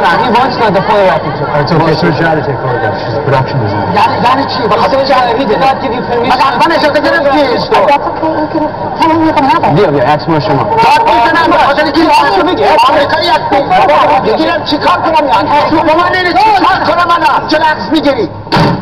he wants not the photography. It's okay, so try to take photographs. She's a production designer. یعنی چی؟ بخاطر he did not give you permission. من اجازه گرفتی. بیا عکس ما شما. داد میزنم به خاطر اینکه راستو بگه. آمریکایی هستی. بگیرم چیکار کنم؟ شما من چیکار کنم الان؟ چرا عکس میگیری؟